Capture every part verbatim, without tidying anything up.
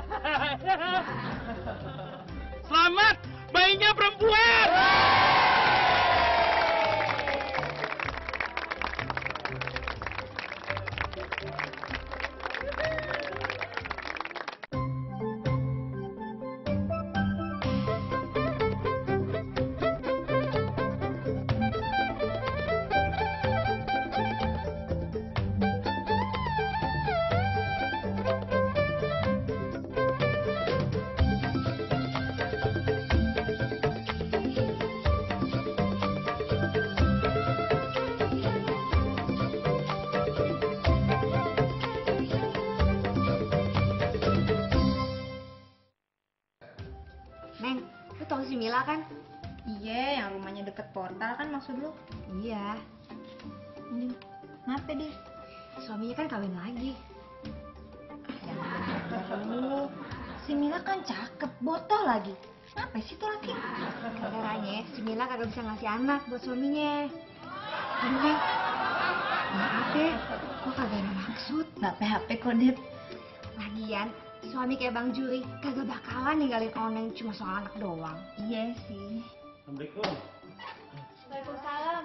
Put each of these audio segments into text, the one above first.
Selamat, bayinya perempuan. Neng, lu tau si Mila kan? Iya, yang rumahnya deket portal kan maksud lu? Iya. Ini, kenapa deh? Suaminya kan kawin lagi. Jangan lu. Si Mila kan cakep, botoh lagi. Kenapa sih tuh laki? Gara-garanya si Mila kagak bisa ngasih anak buat suaminya. Aduh, Neng. Maaf ya, gua kagak ada maksud. Nggak P H P kok, Dep. Lagian, suami kayak Bang Juri kagak bakalan ninggalin Oneng cuma soal anak doang. Iya sih. Assalamualaikum. Waalaikumsalam.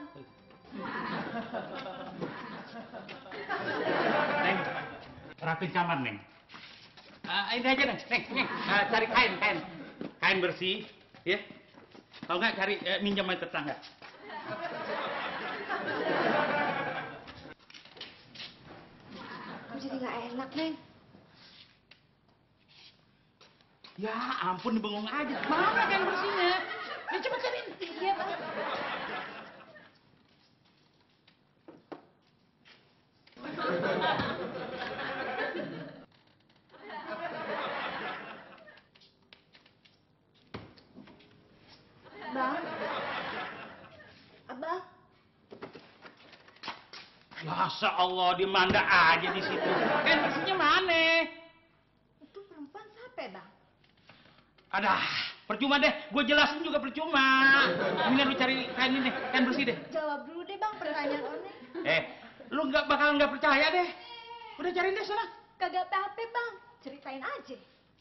Neng, rapin kamar, Neng. Ah, ini aja, Neng. Neng, Neng. Ah, cari kain, kain. Kain bersih, ya. Kalau nggak cari eh, minjem sama tetangga. Kok jadi gak enak, Neng? Ya ampun, bengong aja. Mana kain bersihnya? Ya coba cariin. Iya, Bang. Bang. Abang. Masa Allah, di manda aja di situ. Kain bersihnya mana? Itu perempuan siapa, Bang? Ada, percuma deh. Gue jelasin juga percuma. Mendingan lu cari kain ini, kain bersih deh. Jawab dulu deh, Bang, pertanyaan Oneng. Eh, lu nggak bakal nggak percaya deh. Udah cariin deh sana. Kagak P H P, Bang. Ceritain aja.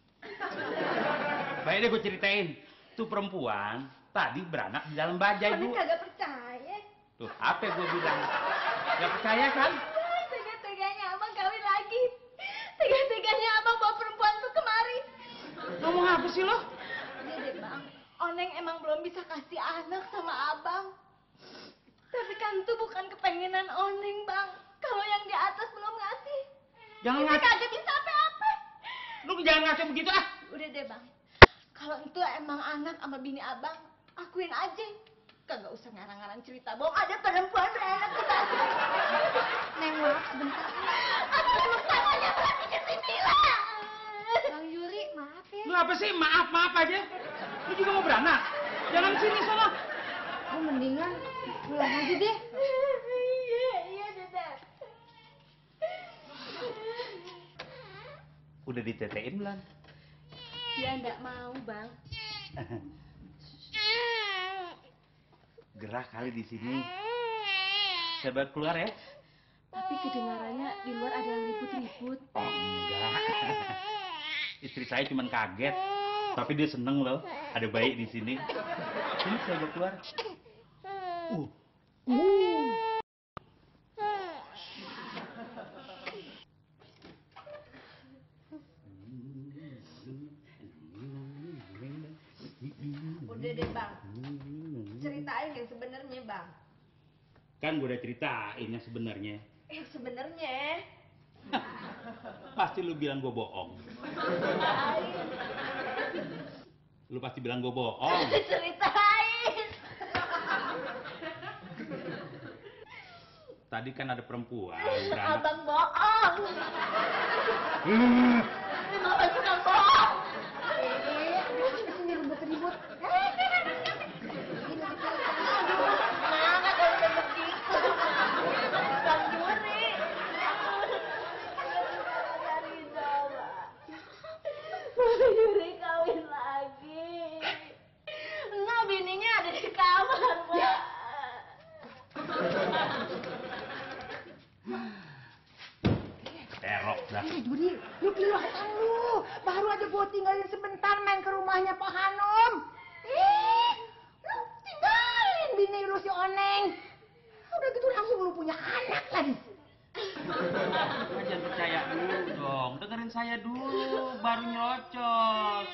Baik deh, gue ceritain. Tuh perempuan tadi beranak di dalam bajai, Bu. Oneng kagak percaya. Tuh, apa gue bilang? Gak percaya kan? Tega-teganya abang kawin lagi. Tega-teganya abang bawa perempuan tuh kemari. Ngomong apa sih lo? Iya deh, Bang. Oneng emang belum bisa kasih anak sama abang. Tapi kan tuh bukan kepengenan Oneng, Bang. Kalau yang di atas belum ngasih. Jangan Kita ngaco. kagak bisa apa-apa. Lu jangan ngaco begitu ah. Udah deh, Bang. Kalau itu emang anak sama bini abang, akuin aja. Kagak usah ngarang-ngarang cerita bohong. Ada perempuan beranak di baju. Neng, maaf sebentar. Aku belum tangannya berani ke si Mila. Bang Yuri, maaf ya. Lu apa sih? Maaf, maaf aja. Lu juga mau beranak? Jangan sini sono. Lu mendingan pulang aja deh. Iya, iya, Dede. Udah ditetein belum? Dia enggak mau, Bang. Gerah kali di sini. Coba keluar ya. Tapi kedengarannya di luar ada yang ribut-ribut. Oh enggak. Istri saya cuma kaget. Tapi dia seneng loh. Ada bayi di sini. Sini saya bawa keluar. Uh. Uh. Udah deh, Bang. Ceritain yang sebenarnya, Bang. Kan gue udah ceritain yang sebenarnya. Yang sebenarnya. Pasti lu bilang gue bohong. Lu pasti bilang gue bohong. Ceritain. Tadi kan ada perempuan beranak. Abang bohong. Hmm. Abang suka bohong. Eh, aduh, sini ribut-ribut. Mana kalau udah begitu? Bang Juri. Dari Jawa. Bang Juri kawin lagi. Nah, bininya ada di kamar, Mbak. Terok Dah. Eh, Juri, lu kelihatan lu. Baru aja gua tinggalin sebentar main ke rumahnya Pak Hanom. Ih, lu tinggalin bini lu si Oneng. Udah gitu langsung lu punya anak lagi. Jangan percaya dulu dong, dengerin saya dulu, baru nyocok.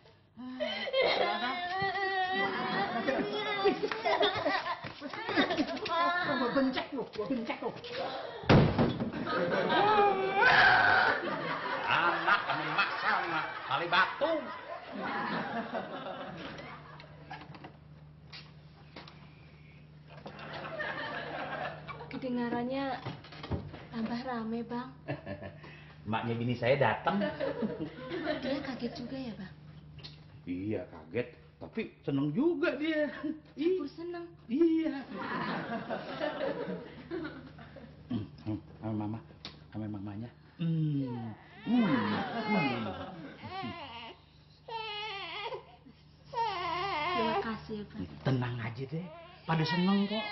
Gua bencek lu, gua bencek lu. Anak kamu maksa mah, kali batu. Kedengarannya tambah rame, Bang. Maknya bini saya datang. Dia kaget juga ya, Bang? Iya kaget, tapi seneng juga dia. Campur seneng. Iya. Hmm, hmm, sama mama, sama mamanya. Hmm, hmm, hmm. Terima kasih ya, Bang. Tenang aja deh, pada seneng kok.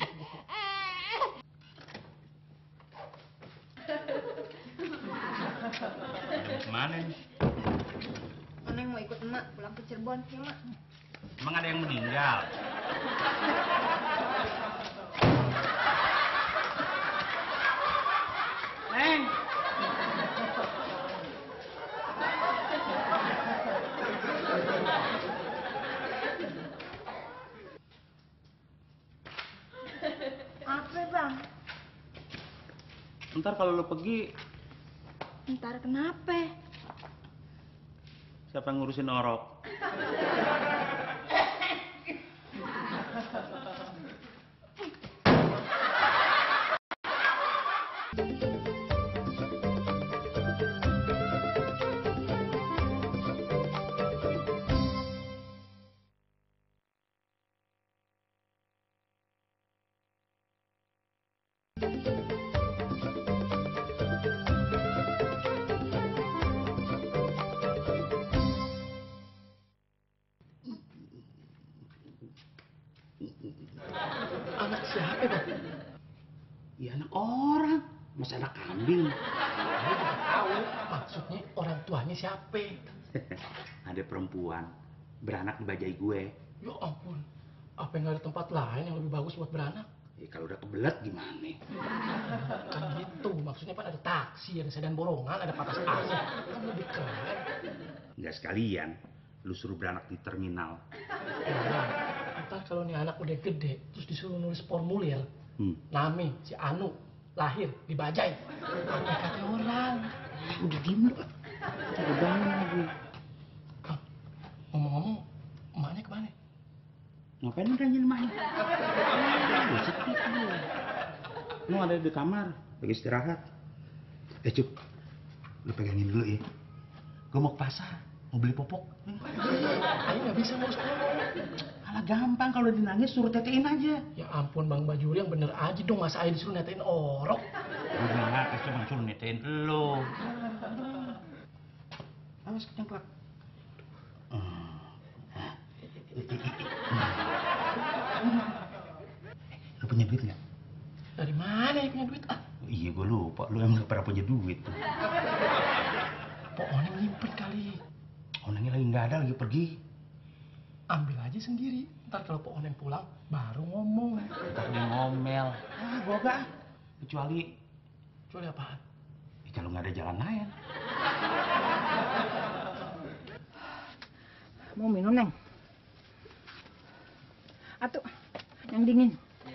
Mana nih? Oneng mau ikut emak pulang ke Cirebon, ya Mak. Emang ada yang meninggal? Neng! Apa, Bang? Ntar kalau lo pergi, Ntar kenapa? siapa yang ngurusin orok? Anak siapa, Bang? Ya anak orang, masa anak kambing. Saya juga tahu. Maksudnya orang tuanya siapa? Ada perempuan beranak di bajai gue. Ya ampun. Apa nggak ada tempat lain yang lebih bagus buat beranak? Ya kalau udah kebelet gimana? Kan gitu. Maksudnya kan ada taksi, ada sedan borongan, ada patas A C. Kan lebih keren. Nggak sekalian, lu suruh beranak di terminal. Ya, ntar kalau nih anak udah gede, terus disuruh nulis formulir. Hmm. Nami, si Anu, lahir di Bajai. Apa kata orang? Udah diem lu. Udah bangun lagi. Bang, ngomong-ngomong, emaknya kemana? Ngapain udah nanyain emaknya? Lu sepi lu. Lu ada di kamar, lagi istirahat. Eh Cuk, lu pegangin dulu ya. Gue mau ke pasar, mau beli popok. Ayo nggak bisa ngurus ngomong. Alah gampang, kalau dinangis suruh tetein aja. Ya ampun Bang Bajuri, yang bener aja dong, masa aja disuruh netain orok. Lu nangis cuma suruh netein lu. Awas kecengklak. Lu punya duit nggak? Dari mana ya punya duit? Ah, Iya gue lupa, lu emang gak pernah punya duit. Pok Oneng nyimpen kali. Orangnya lagi nggak ada, lagi pergi. Ambil aja sendiri. Ntar kalau Pok Oneng pulang, baru ngomong. Ntar dia ngomel. Ah, gua gak. Kecuali, Kecuali apaan? ya kalau nggak ada jalan lain. Mau minum, Neng? Atuh, yang dingin.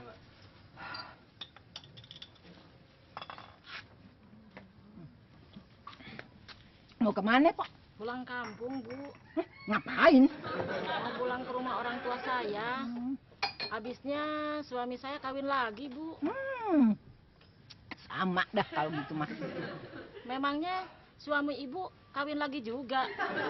Mau kemana, Pak? Pulang kampung, Bu. Hah, ngapain? Mau pulang ke rumah orang tua saya. Habisnya suami saya kawin lagi, Bu. Hmm, sama dah kalau gitu mah. Memangnya suami Ibu kawin lagi juga.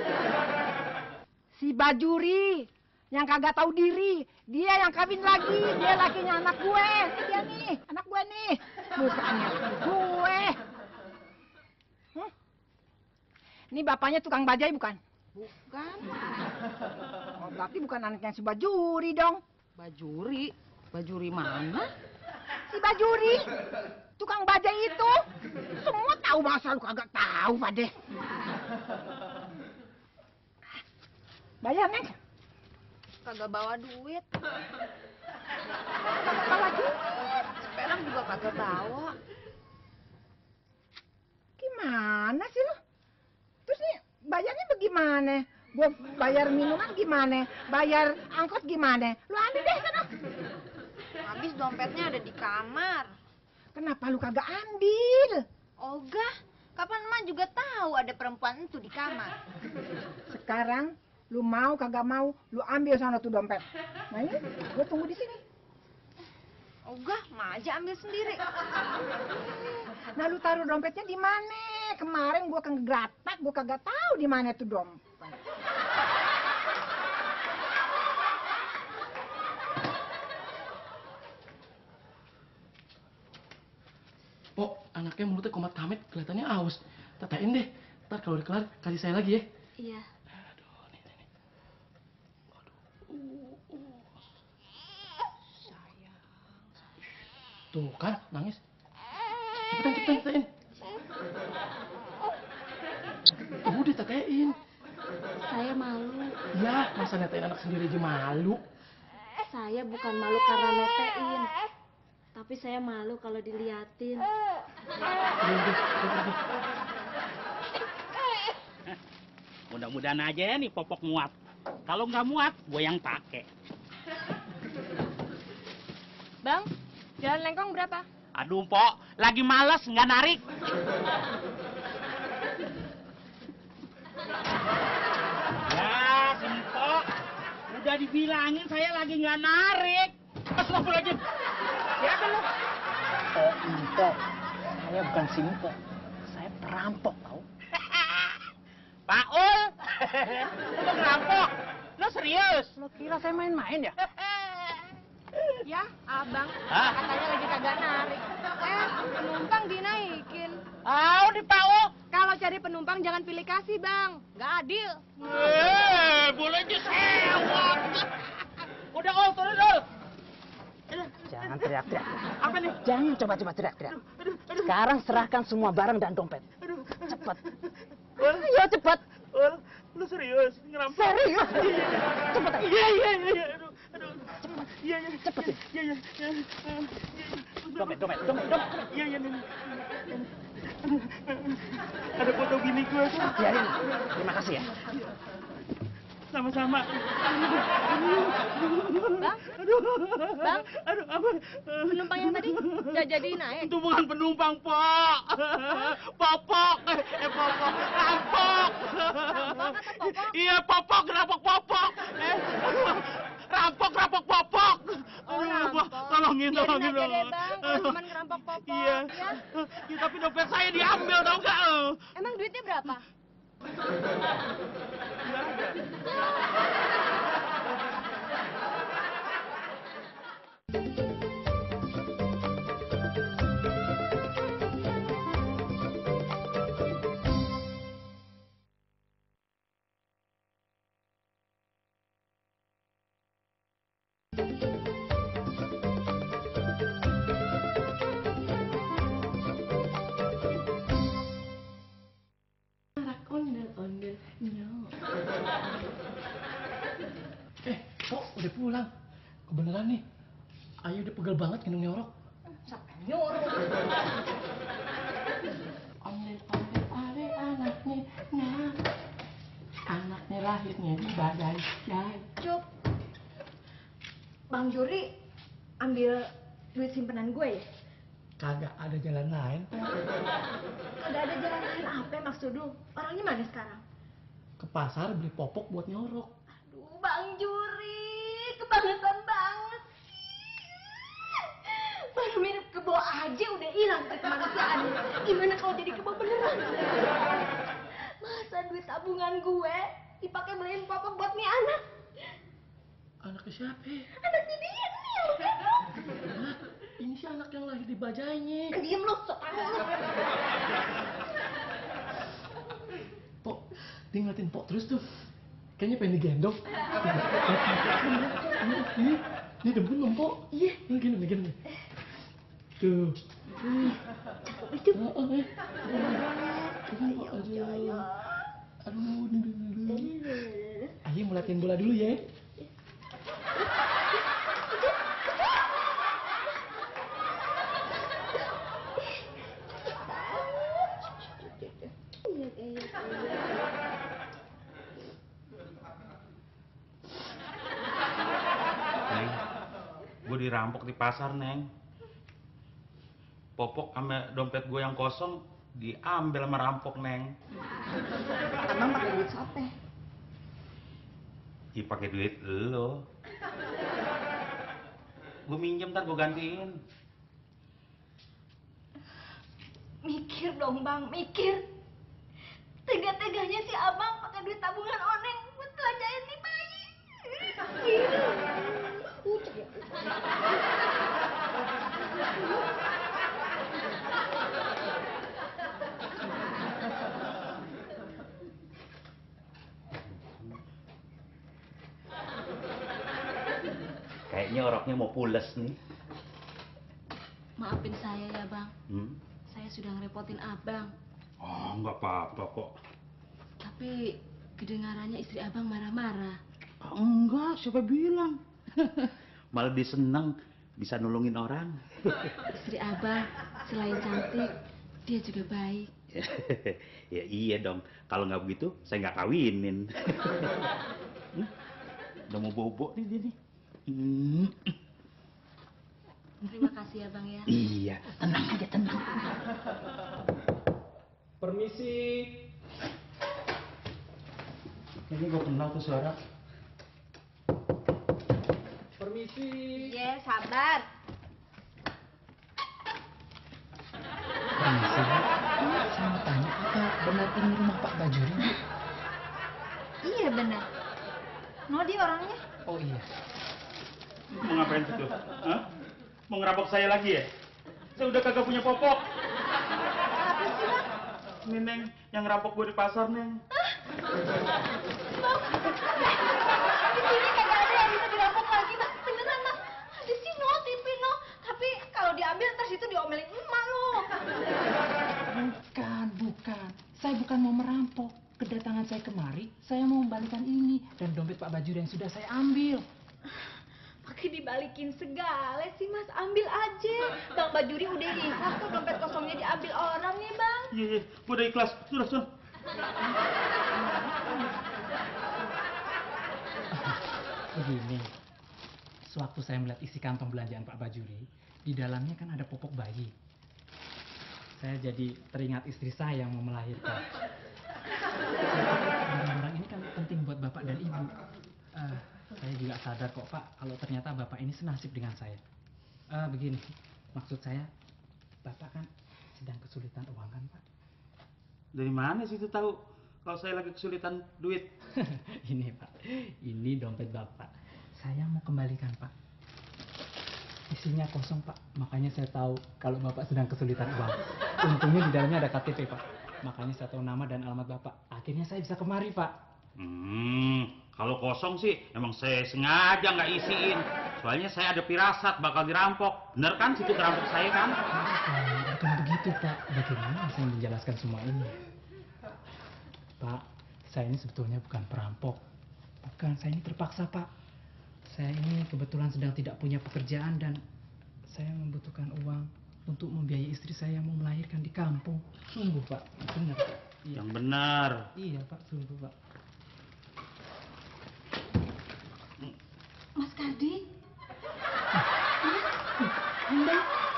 Si Bajuri yang kagak tahu diri, dia yang kawin lagi, dia lakinya anak gue. Dia nih, anak gue nih. Mukanya laki gue. Hmm? Ini bapaknya tukang bajai bukan? Bukan. Oh, berarti bukan anaknya si Bajuri dong. Bajuri. Bajuri mana? Si Bajuri, tukang bajai itu, semua tahu tahu, masa lu kagak tahu, Pade? Bayar, Neng. Kagak bawa duit. Kagak bawa duit. Sekarang juga kagak bawa. Gimana sih lu? Terus nih bayarnya bagaimana? Gua bayar minuman gimana? Bayar angkot gimana? Lu ambil deh sana. Habis dompetnya ada di kamar. Kenapa lu kagak ambil? Ogah, kapan emak juga tahu ada perempuan itu di kamar. Sekarang lu mau kagak mau, lu ambil sana tuh dompet. Nah ini, gua tunggu di sini. Ogah, emak aja ambil sendiri. Nah lu taruh dompetnya di mana? Kemarin gua kagak gratak, gua kagak tahu di mana tuh dompet. Pok, anaknya mulutnya komat kamit, kelihatannya aus. Tetein deh. Ntar kalau udah kelar, kasih saya lagi ya. Iya. Aduh, nih, nih, nih. Aduh. Uh, uh. Sayang. Tuh kan, nangis. Cepetan, cepetan, tetein. Udah, tetein. Saya malu. Ya, masa netain anak sendiri aja malu. Saya bukan malu karena netein. Tapi saya malu kalau diliatin. Udah, udah, udah, udah. Mudah-mudahan aja ya nih popok muat. Kalau nggak muat, gue yang pakai. Bang, jalan lengkong berapa? Aduh, Pok, lagi males nggak narik. Ya, si Pok, udah dibilangin saya lagi nggak narik. Astagfirullahaladzim. Siapa lu? Oh, empok. Saya bukan simpok. Saya perampok, tau. Pak Ul, lu mau ngerampok? Lu serius? Lu kira saya main-main ya? Ya, abang. Hah? Katanya lagi kagak narik. Eh, penumpang dinaikin. Ah, di Pak Ul. Kalau cari penumpang jangan pilih kasih, Bang. Nggak adil. Eh, bolehnya sewot. Udah, Ul, turun, Ul. Jangan teriak-teriak. Apa nih? Jangan coba-coba teriak-teriak. Sekarang serahkan semua barang dan dompet. Cepat. Ayo cepat. Ul, lu serius ngerampok? Serius. Cepat aja. Iya, iya, iya. Aduh, aduh. Iya, iya. Cepet ya. Iya, iya. iya. Dompet, dompet, dompet, dompet. Iya, iya, nih. Ada foto bini gue. Biarin. Terima kasih ya. Sama-sama. Bang? Aduh. Bang? Aduh, apa? Penumpang yang tadi nggak jadi naik. Itu bukan penumpang, Pok. Popok. Eh, popok. Rampok. Rampok atau popok? Iya, popok. Rampok, popok. Eh, rampok, rampok, popok. Oh, Aduh, rampok. Pak, tolongin, Biarin tolongin. aja deh, Bang. Kalau cuma ngerampok popok, Iya. ya. Ya, tapi dompet saya diambil, tau nggak? Emang duitnya berapa? Arak ondel-ondel. Nyok. Eh, Pok, udah pulang. Kebeneran nih. Ayu udah pegel banget gendong nyorok. Sampai nyuruh. Ondel-ondel ale anaknya. Nah. Anaknya lahirnya di badai. Jai. Cuk. Bang Juri ambil duit simpenan gue ya? Kagak ada jalan lain. Kagak ada jalan lain apa maksud lu? Orangnya mana sekarang? Ke pasar beli popok buat nyorok. Aduh, Bang Juri, kebangetan banget sih. Baru mirip kebo aja udah hilang trik kemanusiaan. Gimana kalau jadi kebo beneran? Masa duit tabungan gue dipakai beliin popok buat nih anak? Anaknya siapa? Anaknya dia nih yang gendong. Hah? Ini sih anak yang lahir di bajainya. Diem lu, sok tahu lu. Pok, dia ngeliatin Pok terus tuh. Kayaknya pengen digendong. Ini, ini, ini demen dong, Pok. Iya. Ini gini, gini. Tuh. Ucup. Oh, oh, eh. Ya Allah, ya. Aduh, aduh, aduh, aduh. Ayo mau latihan bola dulu ya. Neng, gue dirampok di pasar, Neng. Popok sama dompet gue yang kosong diambil sama rampok, Neng. Abang pakai duit siapa? Ih, pakai duit lo. Gue minjem, ntar gue gantiin. Mikir dong bang, mikir. Tega-teganya si abang pakai duit tabungan oneng buat pelajaran nih bayi. Ucap ya. Kayaknya orangnya mau pules nih. Maafin saya ya bang, Hmm? saya sudah ngerepotin abang. Oh, nggak apa-apa kok. Tapi kedengarannya istri abang marah-marah. Oh, enggak, siapa bilang? Malah dia senang bisa nolongin orang. Istri abang selain cantik, dia juga baik. Ya iya dong, kalau nggak begitu saya nggak kawinin. Hmm? Udah mau bobo nih dia nih. Hmm. Terima kasih ya bang ya. Iya, tenang aja, tenang. Permisi. Kayaknya gue kenal tuh suara. Permisi. Iya, sabar. Permisi, Bu. Saya mau tanya, apa benar ini rumah Pak Bajuri, Bu? Iya benar. No dia orangnya. Oh iya. Mau ngapain situ? Hah? Mau ngerampok saya lagi ya? Saya udah kagak punya popok. Apa sih bang? Ini, Neng, yang ngerampok gue di pasar, Neng. Bang, di sini kagak ada yang bisa dirampok lagi bang. Beneran bang. Ada sih no, tipi no. Tapi kalau diambil ntar situ diomelin emak lo. Bukan, bukan. Saya bukan mau merampok. Kedatangan saya kemari, saya mau membalikan ini dan dompet Pak Bajuri yang sudah saya ambil. Pakai dibalikin segala sih mas, ambil aja. Bang Bajuri udah ikhlas kok dompet kosongnya diambil orang nih bang. Iya, iya, gue udah ikhlas. Sudah, sudah. Begini, sewaktu saya melihat isi kantong belanjaan Pak Bajuri, di dalamnya kan ada popok bayi. Saya jadi teringat istri saya yang mau melahirkan. Barang-barang ini kan penting buat Bapak dan Ibu. Eh, saya juga sadar kok Pak, kalau ternyata Bapak ini senasib dengan saya. Eh, begini, maksud saya, Bapak kan sedang kesulitan uang kan Pak? Dari mana sih itu tahu kalau saya lagi kesulitan duit? Ini Pak, ini dompet Bapak. Saya mau kembalikan Pak. Isinya kosong Pak, makanya saya tahu kalau Bapak sedang kesulitan uang. Untungnya di dalamnya ada K T P Pak, makanya saya tahu nama dan alamat Bapak. Akhirnya saya bisa kemari Pak. Hmm, kalau kosong sih emang saya sengaja nggak isiin. Soalnya saya ada pirasat bakal dirampok. Bener kan situ kerampok saya kan? Bukan, bukan begitu Pak. Bagaimana saya menjelaskan semua ini? Pak, saya ini sebetulnya bukan perampok. Bukan, saya ini terpaksa Pak. Saya ini kebetulan sedang tidak punya pekerjaan dan saya membutuhkan uang untuk membiayai istri saya yang mau melahirkan di kampung. Sungguh Pak, benar. Iya. Yang benar. Iya Pak, sungguh Pak. Mas Kardi. Anda,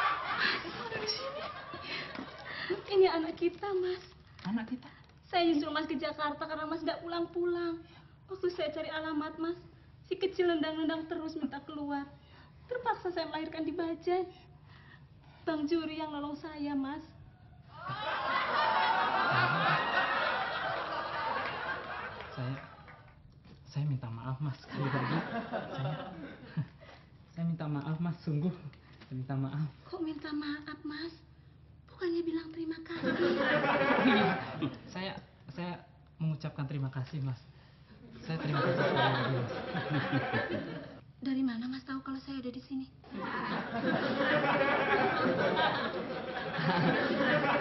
Ini anak kita mas. anak kita. Saya nyusul mas ke Jakarta karena mas nggak pulang-pulang. Waktu saya cari alamat mas, si kecil nendang-nendang terus minta keluar. Terpaksa saya melahirkan di Bajan. Bang Juri yang nolong saya mas. Saya saya minta maaf Mas sekali lagi. Saya saya minta maaf Mas, sungguh. Saya minta maaf. Kok minta maaf mas? Bukannya bilang terima kasih. Saya saya mengucapkan terima kasih Mas. Saya terima kasih sekali lagi Mas. Dari mana mas tahu kalau saya ada di sini?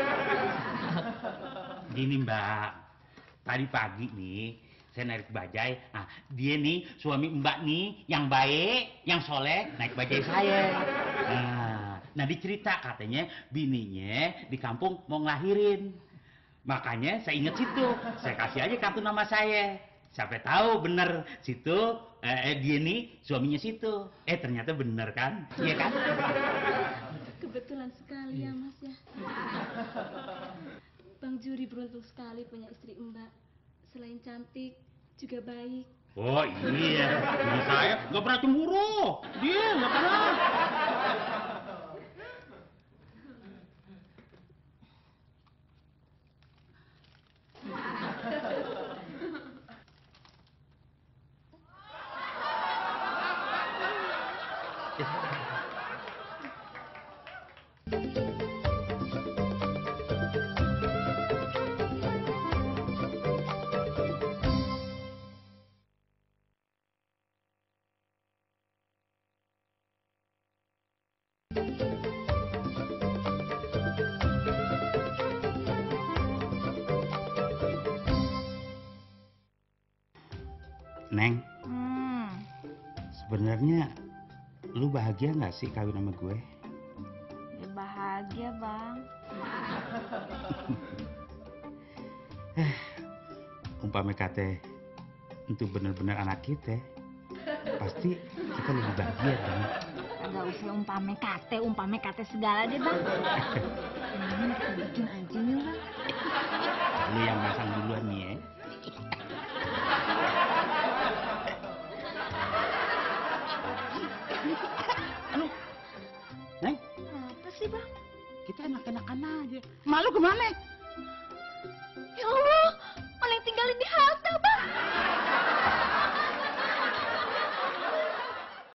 Gini Mbak, tadi pagi nih saya naik bajai. Nah, dia nih suami Mbak nih yang baik, yang soleh naik bajai saya. Nah, nah dicerita katanya bininya di kampung mau ngelahirin. Makanya saya inget situ, saya kasih aja kartu nama saya. Siapa tahu bener situ eh, dia nih suaminya situ. Eh ternyata bener kan? Iya kan? Kebetulan sekali ya Mas ya. Bang Juri beruntung sekali punya istri Mbak. Selain cantik, juga baik. Oh iya, ini saya nggak pernah cemburu. Dia nggak pernah. Neng, Hmm, sebenarnya lu bahagia nggak sih kawin sama gue? ya bahagia bang. Umpama kate itu bener-bener anak kita, pasti kita lebih bahagia dong. Agak usah umpame kate, umpame kate segala deh bang. Ini kita bikin aja nih bang. Lu yang masang duluan nih ya. Anu, Neng, Apa sih bang? kita enak-enakan aja. Malu kemana? Ya Allah, malah tinggalin di hal.